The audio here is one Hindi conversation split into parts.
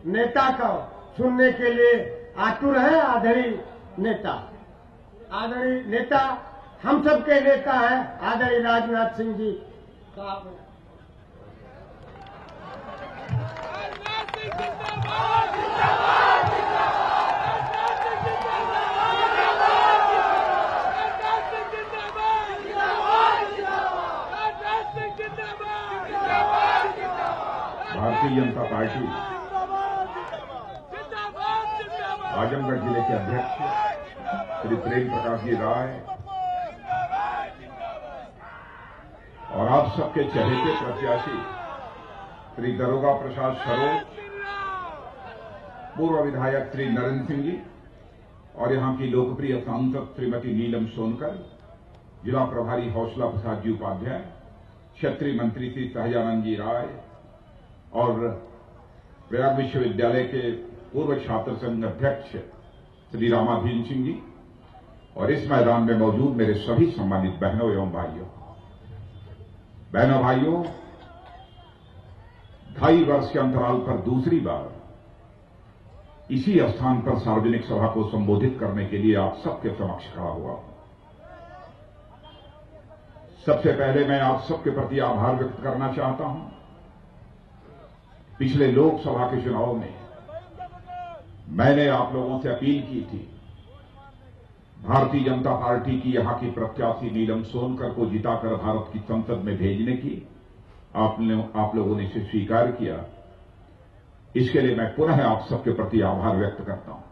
नेता को सुनने के लिए आतुर है। आदरणीय नेता, आदरणीय नेता, हम सबके नेता हैं आदरणीय राजनाथ सिंह जी का। भारतीय जनता पार्टी आजमगढ़ जिले के अध्यक्ष श्री प्रेम प्रकाश जी राय और आप सबके चहेते प्रत्याशी श्री दरोगा प्रसाद सरोज, पूर्व विधायक श्री नरेंद्र सिंह जी और यहां की लोकप्रिय सांसद श्रीमती नीलम सोनकर, जिला प्रभारी हौसला प्रसाद जी उपाध्याय, क्षेत्रीय मंत्री श्री सहजानंद जी राय और प्रयाग विश्वविद्यालय के पूर्व छात्र संघ अध्यक्ष श्री रामाधीन सिंह जी और इस मैदान में मौजूद मेरे सभी सम्मानित बहनों एवं भाइयों। बहनों भाइयों, 2.5 वर्ष के अंतराल पर दूसरी बार इसी स्थान पर सार्वजनिक सभा को संबोधित करने के लिए आप सबके समक्ष खड़ा हुआ। सबसे पहले मैं आप सबके प्रति आभार व्यक्त करना चाहता हूं। पिछले लोकसभा के चुनाव में मैंने आप लोगों से अपील की थी भारतीय जनता पार्टी की यहां की प्रत्याशी नीलम सोनकर को जिताकर भारत की संसद में भेजने की। आप लोगों ने इसे स्वीकार किया। इसके लिए मैं पुनः आप सबके प्रति आभार व्यक्त करता हूं।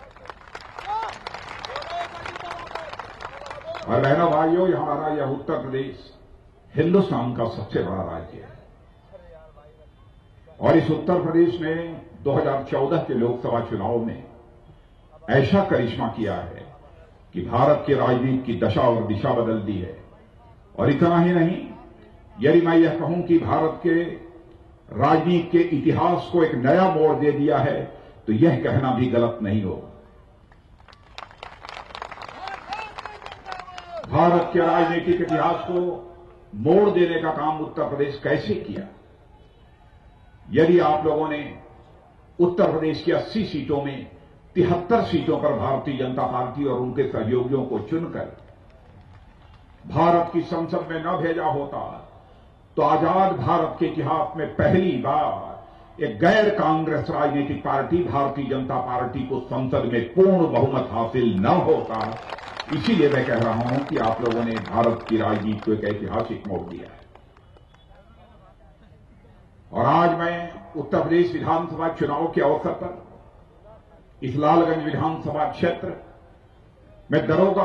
और बहनों भाइयों, हमारा यह उत्तर प्रदेश हिंदुस्तान का सबसे बड़ा राज्य है और इस उत्तर प्रदेश ने 2014 के लोकसभा चुनाव में ऐसा करिश्मा किया है कि भारत के राजनीति की दशा और दिशा बदल दी है। और इतना ही नहीं, यदि मैं यह कहूं कि भारत के राजनीति के इतिहास को एक नया मोड़ दे दिया है तो यह कहना भी गलत नहीं होगा। भारत के राजनीतिक इतिहास को मोड़ देने का काम उत्तर प्रदेश कैसे किया? यदि आप लोगों ने उत्तर प्रदेश की 80 सीटों में 73 सीटों पर भारतीय जनता पार्टी और उनके सहयोगियों को चुनकर भारत की संसद में न भेजा होता तो आजाद भारत के इतिहास में पहली बार एक गैर कांग्रेस राजनीतिक पार्टी भारतीय जनता पार्टी को संसद में पूर्ण बहुमत हासिल न होता। इसीलिए मैं कह रहा हूं कि आप लोगों ने भारत की राजनीति को एक ऐतिहासिक मोड़ दिया है। और आज मैं उत्तर प्रदेश विधानसभा चुनाव के अवसर पर इस लालगंज विधानसभा क्षेत्र में दरोगा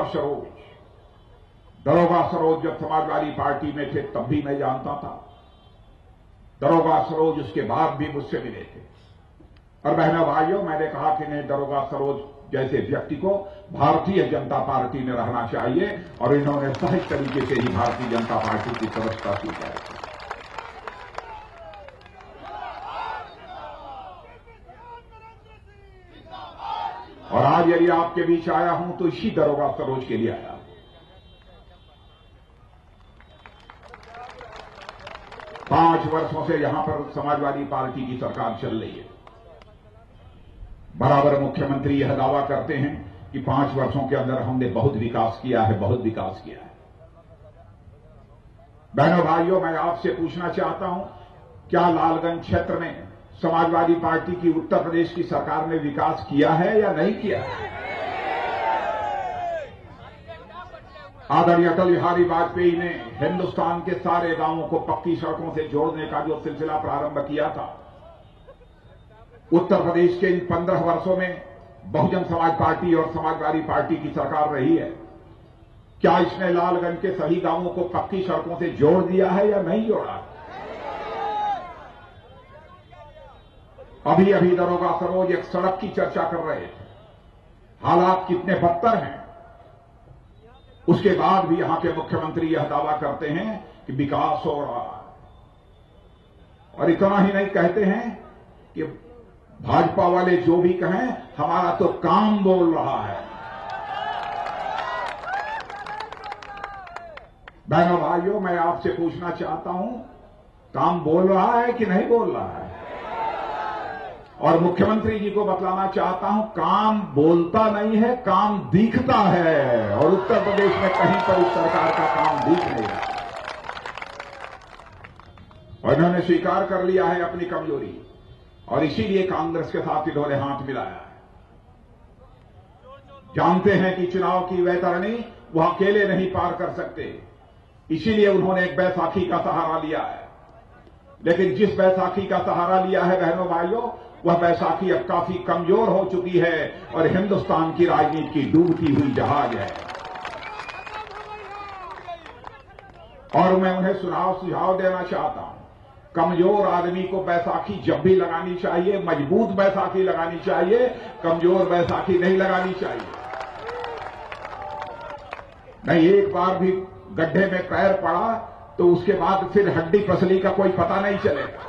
सरोज जब समाजवादी पार्टी में थे तब भी मैं जानता था। दरोगा सरोज उसके बाद भी मुझसे मिले थे। और बहनों भाइयों, मैंने कहा कि नहीं, दरोगा सरोज जैसे व्यक्ति को भारतीय जनता पार्टी में रहना चाहिए और इन्होंने सहज तरीके से ही भारतीय जनता पार्टी की सदस्यता स्वीकार की। और आज यदि आपके बीच आया हूं तो इसी दरोगा सरोज के लिए आया। पांच वर्षों से यहां पर समाजवादी पार्टी की सरकार चल रही है। बराबर मुख्यमंत्री यह दावा करते हैं कि 5 वर्षों के अंदर हमने बहुत विकास किया है, बहुत विकास किया है। बहनों भाइयों, मैं आपसे पूछना चाहता हूं, क्या लालगंज क्षेत्र में समाजवादी पार्टी की उत्तर प्रदेश की सरकार ने विकास किया है या नहीं किया? आदरणीय अटल बिहारी वाजपेयी ने हिंदुस्तान के सारे गांवों को पक्की सड़कों से जोड़ने का जो सिलसिला प्रारंभ किया था, उत्तर प्रदेश के इन 15 वर्षों में बहुजन समाज पार्टी और समाजवादी पार्टी की सरकार रही है। क्या इसने लालगंज के सभी गांवों को पक्की सड़कों से जोड़ दिया है या नहीं जोड़ा? अभी अभी दरोगा सरोज एक सड़क की चर्चा कर रहे थे। हालात कितने बदतर हैं, उसके बाद भी यहां के मुख्यमंत्री यह दावा करते हैं कि विकास हो रहा है। और इतना ही नहीं, कहते हैं कि भाजपा वाले जो भी कहें, हमारा तो काम बोल रहा है। बहनों भाइयों, मैं आपसे पूछना चाहता हूं, काम बोल रहा है कि नहीं बोल रहा है? और मुख्यमंत्री जी को बतलाना चाहता हूं, काम बोलता नहीं है, काम दिखता है। और उत्तर प्रदेश में कहीं पर उस सरकार का काम दिख नहीं रहा। और इन्होंने स्वीकार कर लिया है अपनी कमजोरी, और इसीलिए कांग्रेस के साथ इन्होंने हाथ मिलाया है। जानते हैं कि चुनाव की वैतरणी वो अकेले नहीं पार कर सकते, इसीलिए उन्होंने एक बैसाखी का सहारा लिया है। लेकिन जिस बैसाखी का सहारा लिया है बहनों भाइयों, वह बैसाखी अब काफी कमजोर हो चुकी है और हिंदुस्तान की राजनीति की डूबती हुई जहाज है। और मैं उन्हें सुझाव देना चाहता हूं, कमजोर आदमी को बैसाखी जब भी लगानी चाहिए, मजबूत बैसाखी लगानी चाहिए, कमजोर बैसाखी नहीं लगानी चाहिए। नहीं, एक बार भी गड्ढे में पैर पड़ा तो उसके बाद फिर हड्डी पसली का कोई पता नहीं चलेगा।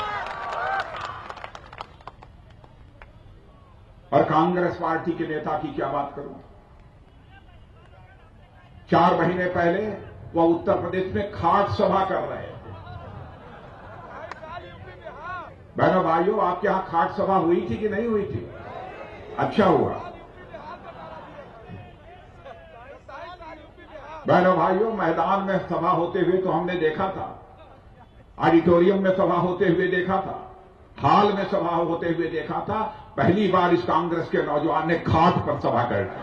और कांग्रेस पार्टी के नेता की क्या बात करूं, 4 महीने पहले वह उत्तर प्रदेश में खाट सभा कर रहे थे। बहनों भाइयों, आपके यहां खाट सभा हुई थी कि नहीं हुई थी? अच्छा हुआ। बहनों भाइयों, मैदान में सभा होते हुए तो हमने देखा था, ऑडिटोरियम में सभा होते हुए देखा था, हाल में सभा होते हुए देखा था। पहली बार इस कांग्रेस के नौजवान ने खाट पर सभा कर दी।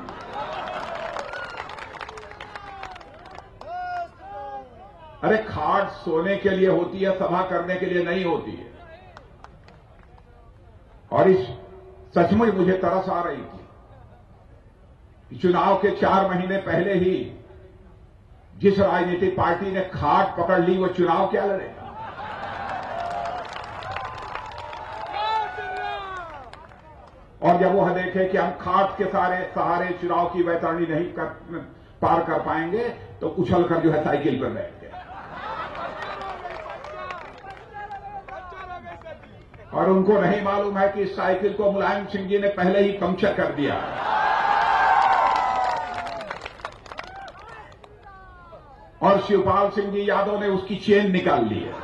अरे खाट सोने के लिए होती है, सभा करने के लिए नहीं होती है। और इस सचमुच मुझे तरस आ रही थी, चुनाव के 4 महीने पहले ही जिस राजनीतिक पार्टी ने खाट पकड़ ली वो चुनाव क्या लड़ेगा। और जब वह देखे कि हम खाट के सहारे चुनाव की वैतरणी नहीं पार कर पाएंगे तो उछलकर जो है साइकिल पर बैठ गए। और उनको नहीं मालूम है कि इस साइकिल को मुलायम सिंह जी ने पहले ही पंक्चर कर दिया। और शिवपाल सिंह जी यादव ने उसकी चेन निकाल ली है।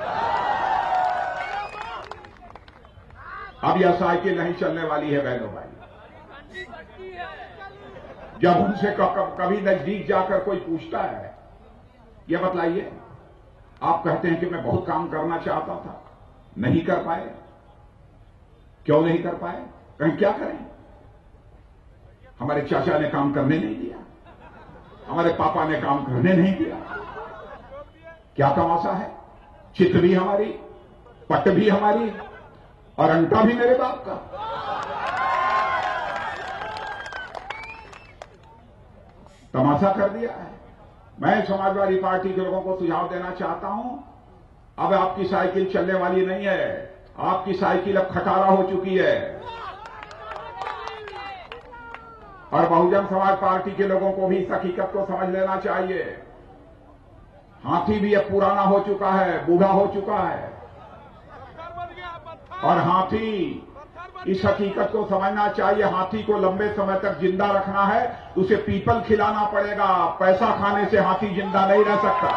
अब यह साइकिल नहीं चलने वाली है बहनों भाई। जब उनसे कभी नजदीक जाकर कोई पूछता है, यह बतलाइए, आप कहते हैं कि मैं बहुत काम करना चाहता था, नहीं कर पाए। क्यों नहीं कर पाए? कहीं क्या करें? हमारे चाचा ने काम करने नहीं दिया, हमारे पापा ने काम करने नहीं दिया। क्या तमाशा है? चित भी हमारी, पट भी हमारी और अंटा भी मेरे बाप का। तमाशा कर दिया है। मैं समाजवादी पार्टी के लोगों को सुझाव देना चाहता हूं, अब आपकी साइकिल चलने वाली नहीं है, आपकी साइकिल अब खटारा हो चुकी है। और बहुजन समाज पार्टी के लोगों को भी इस हकीकत को समझ लेना चाहिए। हाथी भी अब पुराना हो चुका है, बूढ़ा हो चुका है। और हाथी, इस हकीकत को समझना चाहिए, हाथी को लंबे समय तक जिंदा रखना है तो उसे पीपल खिलाना पड़ेगा। पैसा खाने से हाथी जिंदा नहीं रह सकता।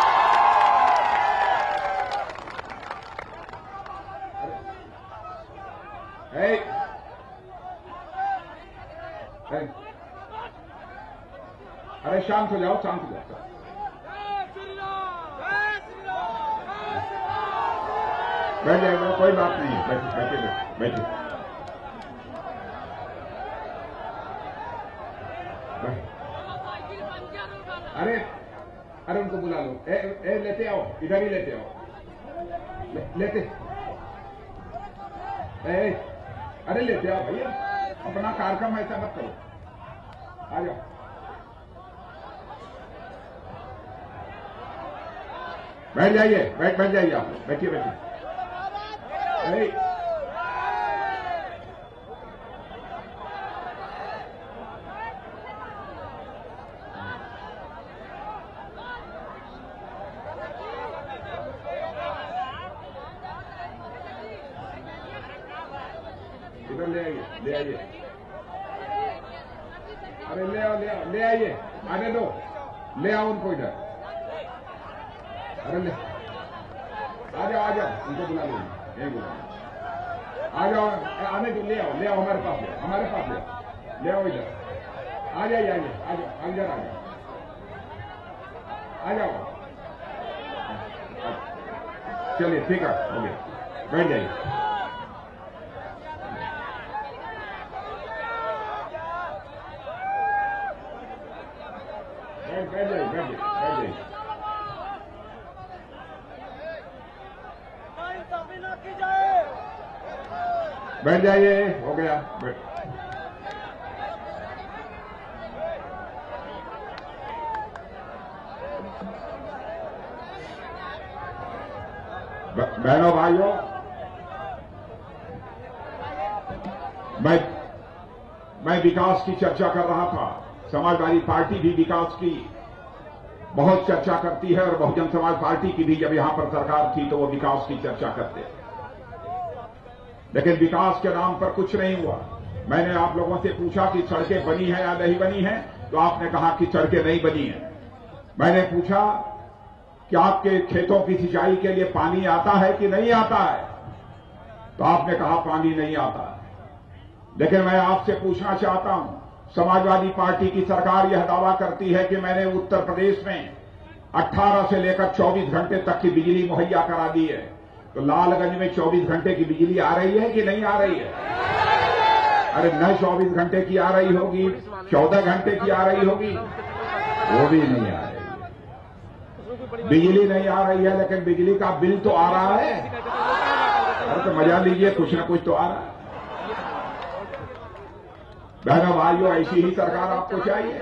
अरे शांत हो जाओ, शांत हो जाओ। बैठ जाएगा, कोई बात नहीं है, बैठिए बैठिए। अरे उनको बुला लो, लेते आओ, इधर ही लेते आओ, लेते अरे लेते आओ भैया, अपना कार्यक्रम ऐसा मत करो, आ जाओ। बैठ जाइए, बैठ जाइए, आप बैठिए बैठिए। इधर ले आइए, ले आइए। अरे ले आइए, आने दो, ले आओ उनको इधर। अरे ले, आ जाओ, उनको बुला लो, यही बुला लो। आ जाओ, आने दो, ले आओ हमारे पास ले आओ इधर, आ जाइए, आ जाओ, इधर आ जाओ, चलिए ठीक है, हो गया, बैठ जाइए। बैठ जाइए। बैठ जाइए, हो गया, बहनों भाइयों, मैं विकास की चर्चा कर रहा था। समाजवादी पार्टी भी विकास की बहुत चर्चा करती है और बहुजन समाज पार्टी की भी जब यहां पर सरकार थी तो वो विकास की चर्चा करते, लेकिन विकास के नाम पर कुछ नहीं हुआ। मैंने आप लोगों से पूछा कि सड़कें बनी है या नहीं बनी है, तो आपने कहा कि सड़कें नहीं बनी है। मैंने पूछा कि आपके खेतों की सिंचाई के लिए पानी आता है कि नहीं आता है, तो आपने कहा पानी नहीं आता है। लेकिन मैं आपसे पूछना चाहता हूं, समाजवादी पार्टी की सरकार यह दावा करती है कि मैंने उत्तर प्रदेश में 18 से लेकर 24 घंटे तक की बिजली मुहैया करा दी है, तो लालगंज में 24 घंटे की बिजली आ रही है कि नहीं आ रही है? अरे न 24 घंटे की आ रही होगी, 14 घंटे की आ रही होगी, वो भी नहीं आ रही है। बिजली नहीं आ रही है, लेकिन बिजली का बिल तो आ रहा है। अरे तो मजा लीजिए, कुछ न कुछ तो आ रहा है। बहनों भाइयों, ऐसी ही सरकार आपको चाहिए।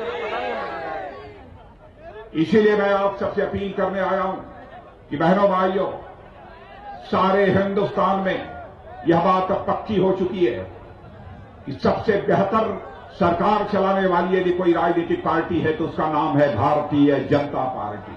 इसीलिए मैं आप सबसे अपील करने आया हूं कि बहनों भाइयों, सारे हिंदुस्तान में यह बात अब पक्की हो चुकी है कि सबसे बेहतर सरकार चलाने वाली यदि कोई राजनीतिक पार्टी है तो उसका नाम है भारतीय जनता पार्टी।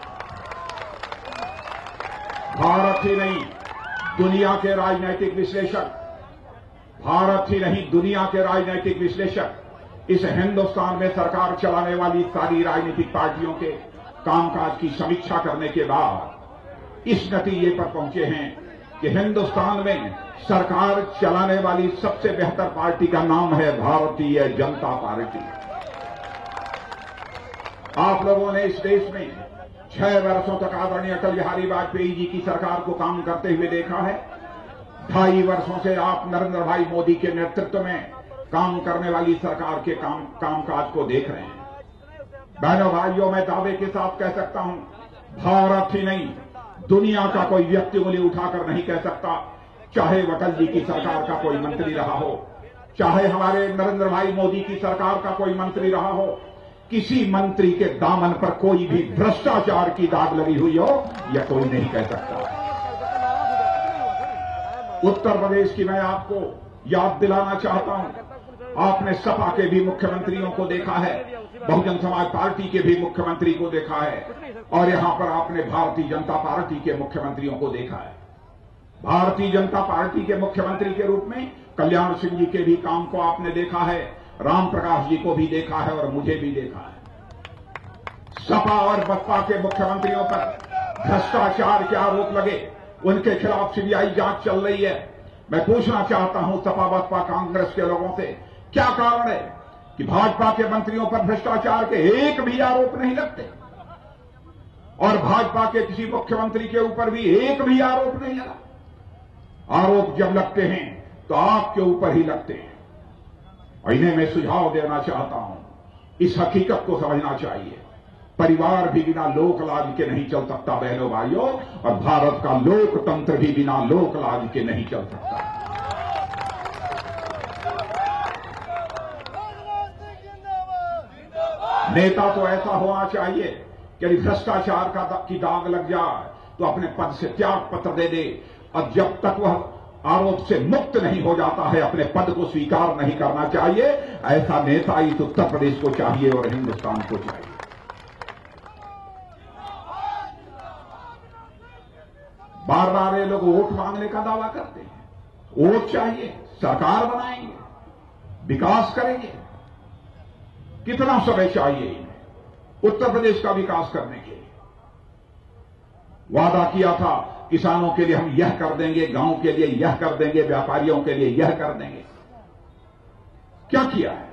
भारत ही नहीं, दुनिया के राजनीतिक विश्लेषक, भारत ही नहीं दुनिया के राजनीतिक विश्लेषक इस हिंदुस्तान में सरकार चलाने वाली सारी राजनीतिक पार्टियों के कामकाज की समीक्षा करने के बाद इस नतीजे पर पहुंचे हैं कि हिंदुस्तान में सरकार चलाने वाली सबसे बेहतर पार्टी का नाम है भारतीय जनता पार्टी। आप लोगों ने इस देश में 6 वर्षों तक आदरणीय अटल बिहारी वाजपेयी जी की सरकार को काम करते हुए देखा है। 2.5 वर्षों से आप नरेंद्र भाई मोदी के नेतृत्व में काम करने वाली सरकार के कामकाज को देख रहे हैं। बहनों भाइयों, मैं दावे के साथ कह सकता हूं, भारत ही नहीं दुनिया का कोई व्यक्ति उंगली उठाकर नहीं कह सकता, चाहे अटल जी की सरकार का कोई मंत्री रहा हो, चाहे हमारे नरेंद्र भाई मोदी की सरकार का कोई मंत्री रहा हो, किसी मंत्री के दामन पर कोई भी भ्रष्टाचार की दाग लगी हुई हो, यह कोई नहीं कह सकता। उत्तर प्रदेश की मैं आपको याद दिलाना चाहता हूं, आपने सपा के भी मुख्यमंत्रियों को देखा है, बहुजन समाज पार्टी के भी मुख्यमंत्री को देखा है, और यहां पर आपने भारतीय जनता पार्टी के मुख्यमंत्रियों को देखा है। भारतीय जनता पार्टी के मुख्यमंत्री के रूप में कल्याण सिंह जी के भी काम को आपने देखा है, राम प्रकाश जी को भी देखा है और मुझे भी देखा है। सपा और बसपा के मुख्यमंत्रियों पर भ्रष्टाचार के आरोप लगे, उनके खिलाफ सीबीआई जांच चल रही है। मैं पूछना चाहता हूं सपा बसपा कांग्रेस के लोगों से, क्या कारण है कि भाजपा के मंत्रियों पर भ्रष्टाचार के एक भी आरोप नहीं लगते और भाजपा के किसी मुख्यमंत्री के ऊपर भी एक भी आरोप नहीं लगा? आरोप जब लगते हैं तो आपके ऊपर ही लगते हैं। और इन्हें मैं सुझाव देना चाहता हूं, इस हकीकत को समझना चाहिए, परिवार भी बिना लोकलाज के नहीं चल सकता बहनों भाइयों, और भारत का लोकतंत्र भी बिना लोकलाज के नहीं चल सकता। नेता तो ऐसा होना चाहिए कि यदि भ्रष्टाचार की दाग लग जाए तो अपने पद से त्याग पत्र दे दे, और जब तक वह आरोप से मुक्त नहीं हो जाता है अपने पद को स्वीकार नहीं करना चाहिए। ऐसा नेता इस उत्तर प्रदेश को चाहिए और हिंदुस्तान को चाहिए। बार बार ये लोग वोट मांगने का दावा करते हैं, वोट चाहिए, सरकार बनाएंगे, विकास करेंगे। कितना समय चाहिए इन्हें उत्तर प्रदेश का विकास करने के लिए? वादा किया था किसानों के लिए हम यह कर देंगे, गांव के लिए यह कर देंगे, व्यापारियों के लिए यह कर देंगे। क्या किया है?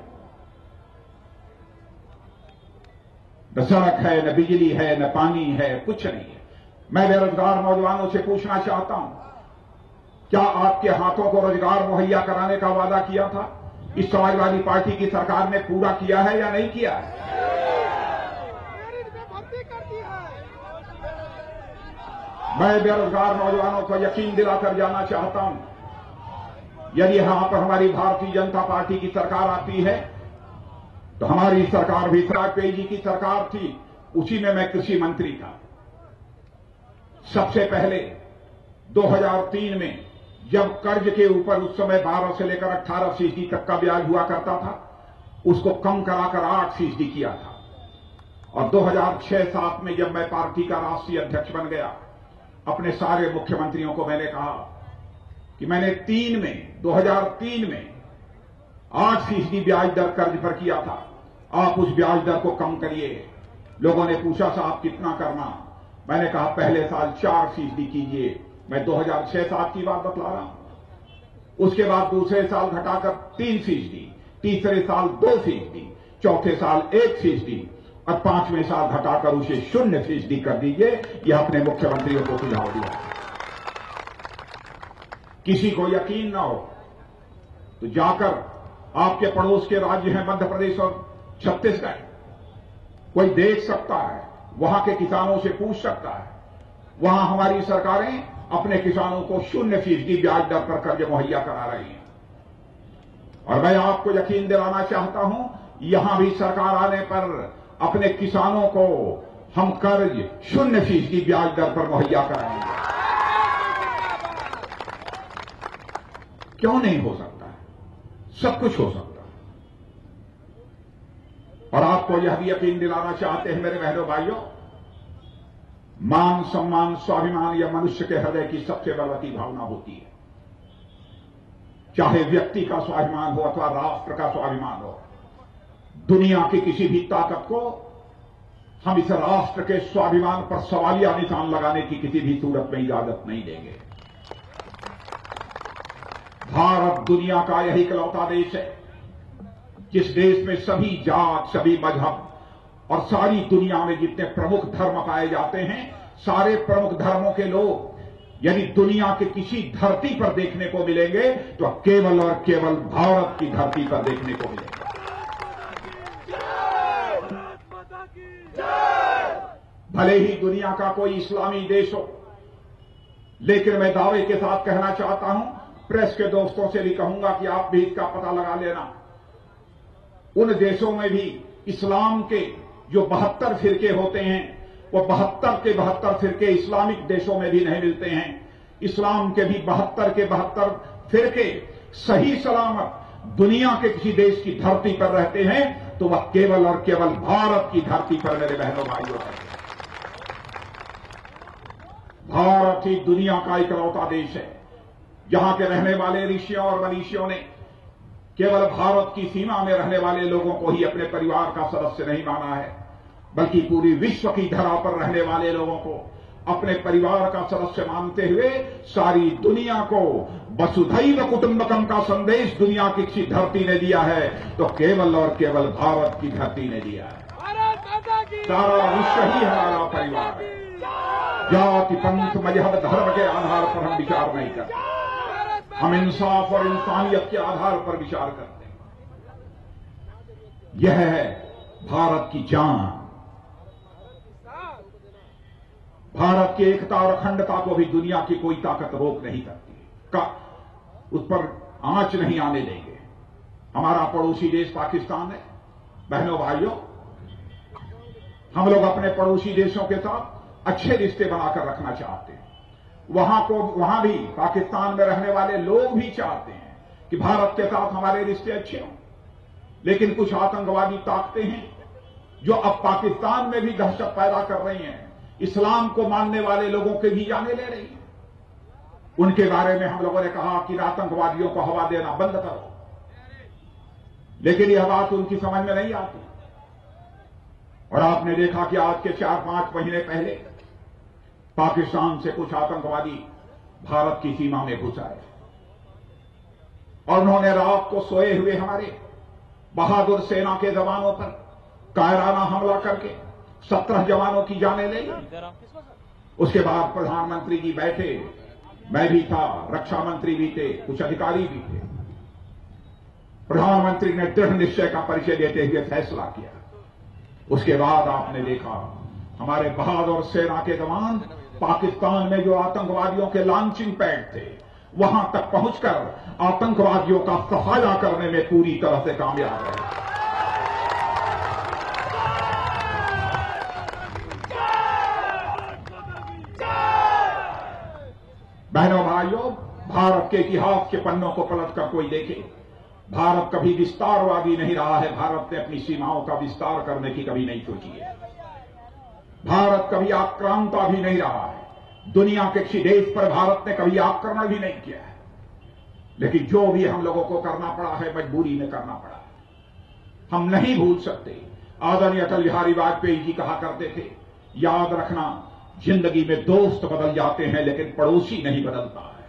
न सड़क है, न बिजली है, न पानी है, कुछ नहीं है। मैं बेरोजगार नौजवानों से पूछना चाहता हूं, क्या आपके हाथों को रोजगार मुहैया कराने का वादा किया था इस समाजवादी पार्टी की सरकार ने पूरा किया है या नहीं किया है? मैं बेरोजगार नौजवानों को यकीन दिलाकर जाना चाहता हूं, यदि यहां पर हमारी भारतीय जनता पार्टी की सरकार आती है तो हमारी सरकार भी वाजपेयी जी की सरकार थी, उसी में मैं कृषि मंत्री था। सबसे पहले 2003 में जब कर्ज के ऊपर उस समय 12 से लेकर 18% तक का ब्याज हुआ करता था, उसको कम कराकर 8% किया था। और 2006-07 में जब मैं पार्टी का राष्ट्रीय अध्यक्ष बन गया, अपने सारे मुख्यमंत्रियों को मैंने कहा कि मैंने 2003 में 8% ब्याज दर कर्ज पर किया था, आप उस ब्याज दर को कम करिए। लोगों ने पूछा साहब कितना करना? मैंने कहा पहले साल 4% कीजिए। मैं 2006-07 की बात बतला रहा हूं। उसके बाद दूसरे साल घटाकर 3%, तीसरे साल 2%, चौथे साल 1% और 5वें साल घटाकर उसे 0% कर दीजिए। यह अपने मुख्यमंत्रियों को सुझाव दिया। किसी को यकीन ना हो तो जाकर आपके पड़ोस के राज्य हैं मध्य प्रदेश और छत्तीसगढ़, कोई देख सकता है, वहां के किसानों से पूछ सकता है। वहां हमारी सरकारें अपने किसानों को 0% ब्याज दर पर कर्ज मुहैया करा रही हैं। और मैं आपको यकीन दिलाना चाहता हूं, यहां भी सरकार आने पर अपने किसानों को हम कर्ज 0% ब्याज दर पर मुहैया कराएंगे। क्यों नहीं हो सकता है? सब कुछ हो सकता है। और आपको यह भी यकीन दिलाना चाहते हैं मेरे बहनों भाइयों, मान सम्मान स्वाभिमान यह मनुष्य के हृदय की सबसे बलवती भावना होती है। चाहे व्यक्ति का स्वाभिमान हो अथवा राष्ट्र का स्वाभिमान हो, दुनिया की किसी भी ताकत को हम इस राष्ट्र के स्वाभिमान पर सवालिया निशान लगाने की किसी भी सूरत में इजाजत नहीं देंगे। भारत दुनिया का यही इकलौता देश है जिस देश में सभी जात, सभी मजहब और सारी दुनिया में जितने प्रमुख धर्म पाए जाते हैं, सारे प्रमुख धर्मों के लोग यदि दुनिया के किसी धरती पर देखने को मिलेंगे तो केवल और केवल भारत की धरती पर देखने को मिलेंगे। भले ही दुनिया का कोई इस्लामी देश हो, लेकिन मैं दावे के साथ कहना चाहता हूं, प्रेस के दोस्तों से भी कहूंगा कि आप भी इसका पता लगा लेना, उन देशों में भी इस्लाम के जो 72 फिरके होते हैं, वो 72 के 72 फिरके इस्लामिक देशों में भी नहीं मिलते हैं। इस्लाम के भी 72 के 72 फिरके सही सलामत दुनिया के किसी देश की धरती पर रहते हैं तो वह केवल और केवल भारत की धरती पर मेरे बहनों भाइयों रहते हैं। भारत ही दुनिया का इकलौता देश है जहां के रहने वाले ऋषियों और मनीषियों ने केवल भारत की सीमा में रहने वाले लोगों को ही अपने परिवार का सदस्य नहीं माना है, बल्कि पूरी विश्व की धरा पर रहने वाले लोगों को अपने परिवार का सदस्य मानते हुए सारी दुनिया को वसुधैव कुटुंबकम का संदेश दुनिया की किसी धरती ने दिया है तो केवल और केवल भारत की धरती ने दिया है। सारा विश्व ही हमारा परिवार है। जाति, पंथ, मजहब, धर्म के आधार पर हम विचार नहीं करते, हम इंसाफ और इंसानियत के आधार पर विचार करते हैं। यह है भारत की जान। भारत की एकता और अखंडता को भी दुनिया की कोई ताकत रोक नहीं सकती, उस पर आंच नहीं आने देंगे। हमारा पड़ोसी देश पाकिस्तान है। बहनों भाइयों, हम लोग अपने पड़ोसी देशों के साथ अच्छे रिश्ते बनाकर रखना चाहते हैं। वहां भी पाकिस्तान में रहने वाले लोग भी चाहते हैं कि भारत के साथ हमारे रिश्ते अच्छे हों, लेकिन कुछ आतंकवादी ताकतें हैं जो अब पाकिस्तान में भी दहशत पैदा कर रही हैं, इस्लाम को मानने वाले लोगों के भी जाने ले रही हैं। उनके बारे में हम लोगों ने कहा कि आतंकवादियों को हवा देना बंद करो, लेकिन यह बात उनकी समझ में नहीं आती। और आपने देखा कि आज के 4-5 महीने पहले पाकिस्तान से कुछ आतंकवादी भारत की सीमा में घुस आए और उन्होंने रात को सोए हुए हमारे बहादुर सेना के जवानों पर कायराना हमला करके 17 जवानों की जानें ले ली। उसके बाद प्रधानमंत्री जी बैठे, मैं भी था, रक्षा मंत्री भी थे, कुछ अधिकारी भी थे। प्रधानमंत्री ने दृढ़ निश्चय का परिचय देते हुए फैसला किया। उसके बाद आपने देखा हमारे बहादुर सेना के जवान पाकिस्तान में जो आतंकवादियों के लॉन्चिंग पैड थे वहां तक पहुंचकर आतंकवादियों का सफाया करने में पूरी तरह से कामयाब रहे। बहनों भाइयों, भारत के इतिहास के पन्नों को पलटकर कोई देखे, भारत कभी विस्तारवादी नहीं रहा है। भारत ने अपनी सीमाओं का विस्तार करने की कभी नहीं सोची है। भारत कभी आक्रांता भी नहीं रहा है। दुनिया के किसी देश पर भारत ने कभी आक्रमण भी नहीं किया है। लेकिन जो भी हम लोगों को करना पड़ा है, मजबूरी में करना पड़ा है। हम नहीं भूल सकते, आदरणीय अटल बिहारी वाजपेयी जी कहा करते थे, याद रखना जिंदगी में दोस्त बदल जाते हैं लेकिन पड़ोसी नहीं बदलता है।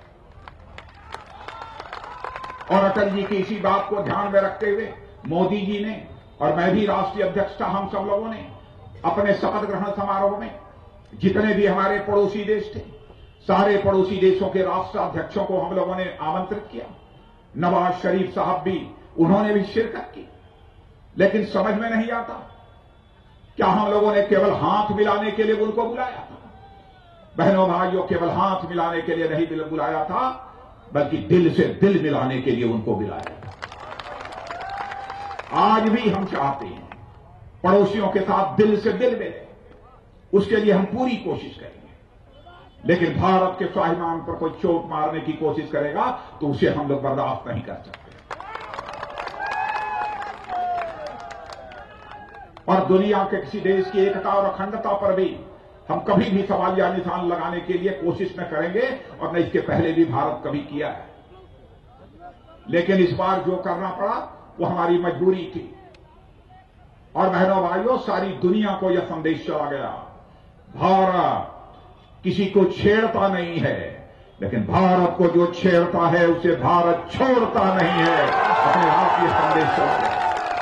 और अटल जी की इसी बात को ध्यान में रखते हुए मोदी जी ने और मैं भी राष्ट्रीय अध्यक्ष था, हम सब लोगों ने अपने शपथ ग्रहण समारोह में जितने भी हमारे पड़ोसी देश थे, सारे पड़ोसी देशों के राष्ट्राध्यक्षों को हम लोगों ने आमंत्रित किया। नवाज शरीफ साहब भी, उन्होंने भी शिरकत की। लेकिन समझ में नहीं आता, क्या हम लोगों ने केवल हाथ मिलाने के लिए उनको बुलाया था? बहनों भाइयों, केवल हाथ मिलाने के लिए नहीं बुलाया था, बल्कि दिल से दिल मिलाने के लिए उनको बुलाया था। आज भी हम चाहते हैं पड़ोसियों के साथ दिल से दिल मिले, उसके लिए हम पूरी कोशिश करेंगे। लेकिन भारत के स्वाभिमान पर कोई चोट मारने की कोशिश करेगा तो उसे हम लोग बर्दाश्त नहीं कर सकते। और दुनिया के किसी देश की एकता और अखंडता पर भी हम कभी भी सवालिया निशान लगाने के लिए कोशिश न करेंगे, और न इसके पहले भी भारत कभी किया है। लेकिन इस बार जो करना पड़ा वो हमारी मजबूरी थी। और बहनों भाइयों, सारी दुनिया को यह संदेश चला गया, भारत किसी को छेड़ता नहीं है, लेकिन भारत को जो छेड़ता है उसे भारत छोड़ता नहीं है। अपने आप ये संदेश चला गया।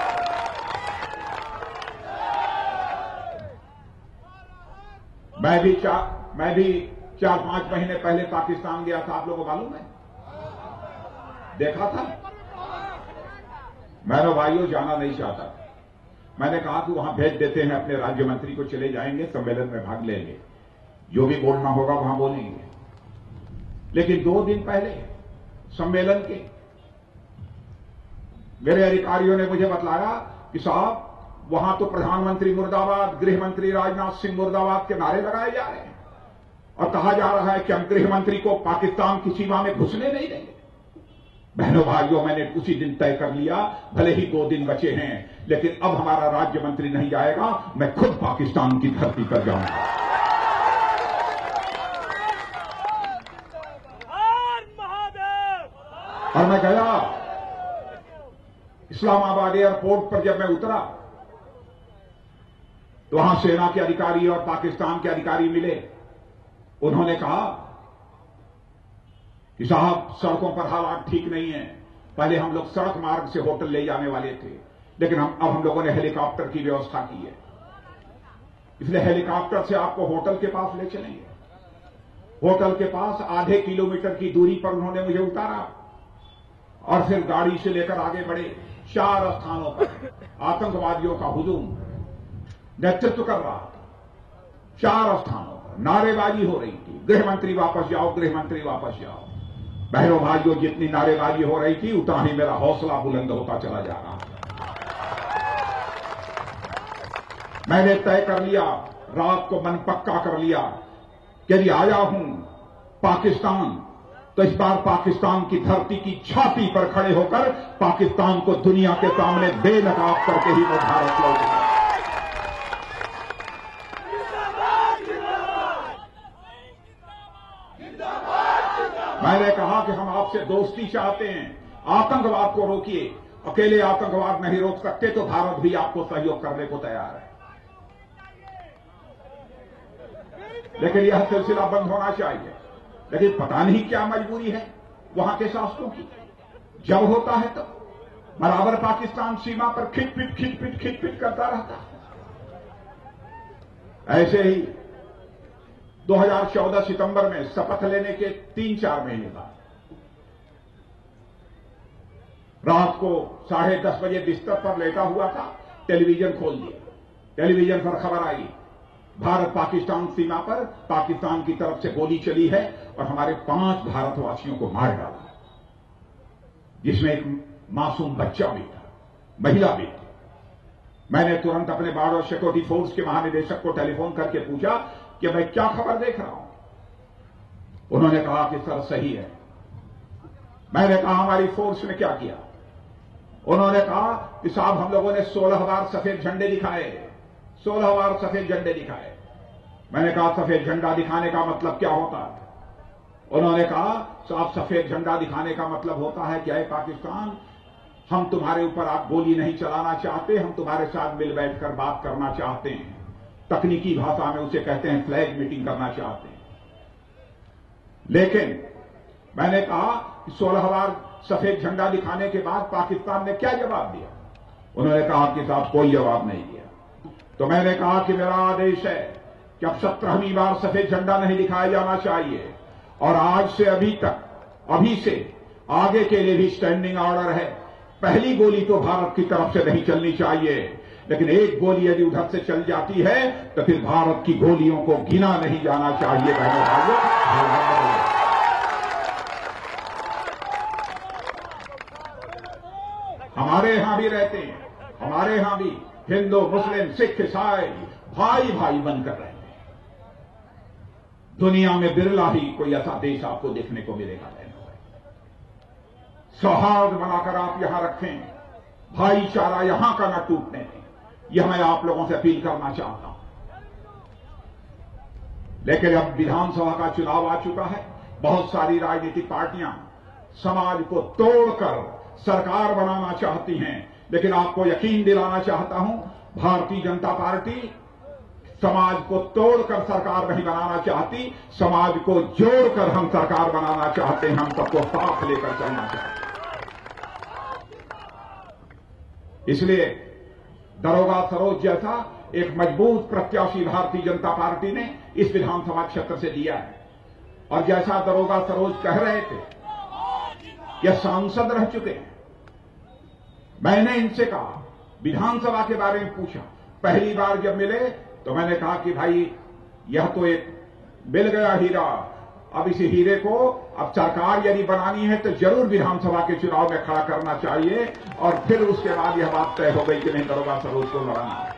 मैं भी 4-5 महीने पहले पाकिस्तान गया था, आप लोगों को मालूम है, देखा था। मैंने भाइयों जाना नहीं चाहता। मैंने कहा कि वहां भेज देते हैं अपने राज्य मंत्री को, चले जाएंगे, सम्मेलन में भाग लेंगे, जो भी बोलना होगा वहां बोलेंगे। लेकिन 2 दिन पहले सम्मेलन के मेरे अधिकारियों ने मुझे बतलाया कि साहब वहां तो प्रधानमंत्री मुर्दाबाद, गृह मंत्री राजनाथ सिंह मुर्दाबाद के नारे लगाए जा रहे हैं, और कहा जा रहा है कि हम गृह मंत्री को पाकिस्तान की सीमा में घुसने नहीं देंगे। बहनों भाइयों, मैंने उसी दिन तय कर लिया, भले ही 2 दिन बचे हैं, लेकिन अब हमारा राज्य मंत्री नहीं जाएगा, मैं खुद पाकिस्तान की धरती पर जाऊंगा। और मैं गया इस्लामाबाद एयरपोर्ट पर। जब मैं उतरा तो वहां सेना के अधिकारी और पाकिस्तान के अधिकारी मिले। उन्होंने कहा कि साहब सड़कों पर हालात ठीक नहीं है। पहले हम लोग सड़क मार्ग से होटल ले जाने वाले थे, लेकिन अब हम लोगों ने हेलीकॉप्टर की व्यवस्था की है, इसलिए हेलीकॉप्टर से आपको होटल के पास ले चलेंगे। होटल के पास आधे किलोमीटर की दूरी पर उन्होंने मुझे उतारा और फिर गाड़ी से लेकर आगे बढ़े। 4 स्थानों पर आतंकवादियों का हुजूम नेतृत्व कर रहा था। 4 स्थानों पर नारेबाजी हो रही थी, गृह मंत्री वापस जाओ, गृह मंत्री वापस जाओ। बहनों भाइयों, जितनी नारेबाजी हो रही थी उतना ही मेरा हौसला बुलंद होता चला जा रहा था। मैंने तय कर लिया, रात को मन पक्का कर लिया कि यदि आया हूं पाकिस्तान तो इस बार पाकिस्तान की धरती की छाती पर खड़े होकर पाकिस्तान को दुनिया के सामने बेनकाब करके ही मैं भारत लौटूंगा। मैंने कहा कि हम आपसे दोस्ती चाहते हैं, आतंकवाद को रोकिए। अकेले आतंकवाद नहीं रोक सकते तो भारत भी आपको सहयोग करने को तैयार है। लेकिन यह सिलसिला बंद होना चाहिए। लेकिन पता नहीं क्या मजबूरी है वहां के शासकों की, जब होता है तो बराबर पाकिस्तान सीमा पर खिटपिट करता रहता है। ऐसे ही 2014 सितंबर में शपथ लेने के 3-4 महीने बाद रात को 10:30 बजे बिस्तर पर लेटा हुआ था, टेलीविजन खोल दिया। टेलीविजन पर खबर आई, भारत पाकिस्तान सीमा पर पाकिस्तान की तरफ से गोली चली है और हमारे 5 भारतवासियों को मार डाला, जिसमें एक मासूम बच्चा भी था, महिला भी थी। मैंने तुरंत अपने बॉर्डर सिक्योरिटी फोर्स के महानिदेशक को टेलीफोन करके पूछा कि मैं क्या खबर देख रहा हूं। उन्होंने कहा कि सर सही है। मैंने कहा हमारी फोर्स ने क्या किया? उन्होंने कहा कि साहब हम लोगों ने 16 बार सफेद झंडे दिखाए, 16 बार सफेद झंडे दिखाए। मैंने कहा सफेद झंडा दिखाने का मतलब क्या होता है? उन्होंने कहा साहब सफेद झंडा दिखाने का मतलब होता है कि पाकिस्तान, हम तुम्हारे ऊपर आप गोली नहीं चलाना चाहते, हम तुम्हारे साथ मिल बैठकर बात करना चाहते हैं। तकनीकी भाषा में उसे कहते हैं फ्लैग मीटिंग करना चाहते हैं। लेकिन मैंने कहा कि 16 बार सफेद झंडा दिखाने के बाद पाकिस्तान ने क्या जवाब दिया? उन्होंने कहा कि साहब कोई जवाब नहीं दिया। तो मैंने कहा कि मेरा आदेश है कि अब 17वीं बार सफेद झंडा नहीं दिखाया जाना चाहिए और आज से अभी तक, अभी से आगे के लिए भी स्टैंडिंग ऑर्डर है। पहली गोली तो भारत की तरफ से नहीं चलनी चाहिए, लेकिन एक गोली यदि उधर से चल जाती है तो फिर भारत की गोलियों को गिना नहीं जाना चाहिए। बहनों भाइयों, हमारे यहां भी रहते हैं, हमारे यहां भी हिंदू, मुस्लिम, सिख, ईसाई भाई भाई बनकर रहते हैं। दुनिया में बिरला ही कोई ऐसा देश आपको देखने को मिलेगा। सौहार्द बनाकर आप यहां रखें, भाईचारा यहां का न टूटने दें, यह मैं आप लोगों से अपील करना चाहता हूं। लेकिन अब विधानसभा का चुनाव आ चुका है, बहुत सारी राजनीतिक पार्टियां समाज को तोड़कर सरकार बनाना चाहती हैं, लेकिन आपको यकीन दिलाना चाहता हूं, भारतीय जनता पार्टी समाज को तोड़कर सरकार नहीं बनाना चाहती, समाज को जोड़कर हम सरकार बनाना चाहते हैं। हम सबको साथ लेकर चलना चाहते हैं। इसलिए दरोगा सरोज जैसा एक मजबूत प्रत्याशी भारतीय जनता पार्टी ने इस विधानसभा क्षेत्र से दिया है। और जैसा दरोगा सरोज कह रहे थे, यह सांसद रह चुके हैं। मैंने इनसे कहा, विधानसभा के बारे में पूछा, पहली बार जब मिले तो मैंने कहा कि भाई यह तो एक मिल गया हीरा, अब इस हीरे को अब सरकार यदि बनानी है तो जरूर विधानसभा के चुनाव में खड़ा करना चाहिए। और फिर उसके बाद यह बात तय हो गई कि नहीं, दरोगा सरोज को लड़ाना है।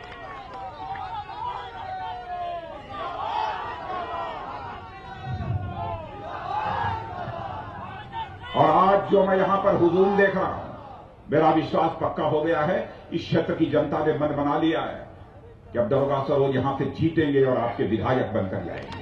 और आज जो मैं यहां पर हुजूम देख रहा हूं, मेरा विश्वास पक्का हो गया है, इस क्षेत्र की जनता ने मन बना लिया है कि अब दरोगा सरोज यहां से जीतेंगे और आपके विधायक बनकर जाएंगे।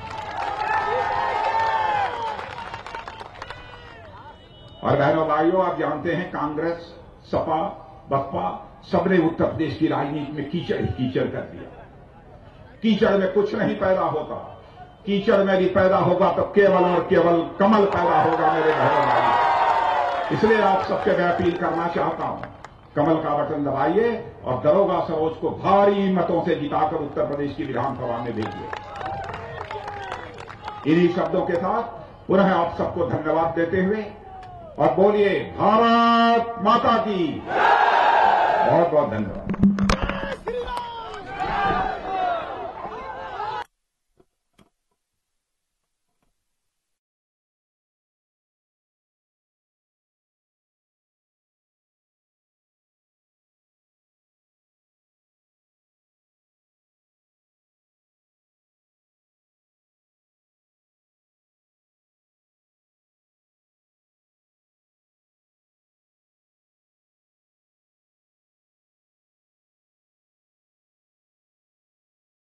और बहनों भाइयों, आप जानते हैं कांग्रेस, सपा, बसपा सबने उत्तर प्रदेश की राजनीति में कीचड़ ही कीचड़ कर दिया। कीचड़ में कुछ नहीं पैदा होता, कीचड़ में भी पैदा होगा तो केवल और केवल कमल पैदा होगा मेरे बहनों भाइयों। इसलिए आप सबसे मैं अपील करना चाहता हूं, कमल का बटन दबाइए और दरोगा सरोज को भारी मतों से जिताकर उत्तर प्रदेश की विधानसभा में भेजिए। इन्हीं शब्दों के साथ पुनः आप सबको धन्यवाद देते हुए और बोलिए भारत माता की। बहुत बहुत धन्यवाद।